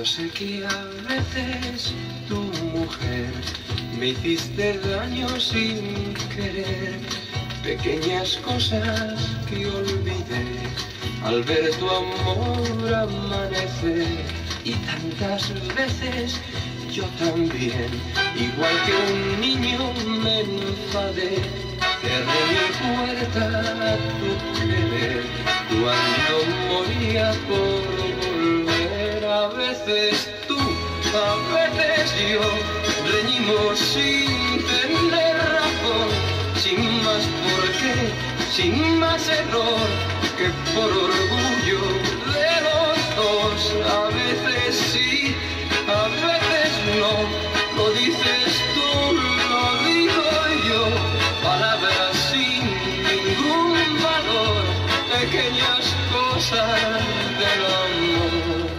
sé que a veces tu mujer me hiciste daño sin querer, pequeñas cosas que olvidé al ver tu amor amanecer. Y tantas veces yo también, igual que un niño, me enfadé. Cerré mi puerta a tu querer cuando moría por volver. A veces tú, a veces yo, reñimos sin tener razón, sin más por qué, sin más error que por orgullo de los dos. A veces sí, a veces no, lo dices tú, lo digo yo, palabras sin ningún valor, pequeñas cosas del amor.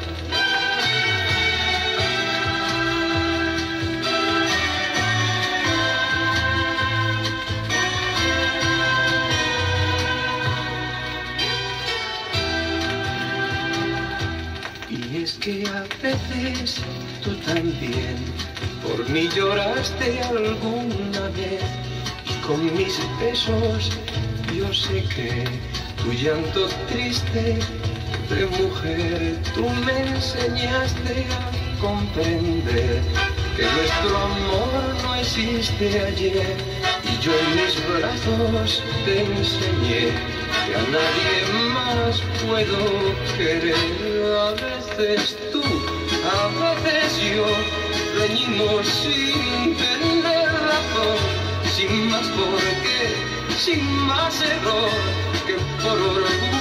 Y es que a veces tú también por mí lloraste alguna vez, y con mis besos yo sé que tu llanto triste de mujer, tú me enseñaste a comprender que nuestro amor no existe ayer, y yo en mis brazos te enseñé que a nadie más puedo querer. A veces tú, a veces yo, reñimos sin tener razón, sin más por qué, sin más error que por orgullo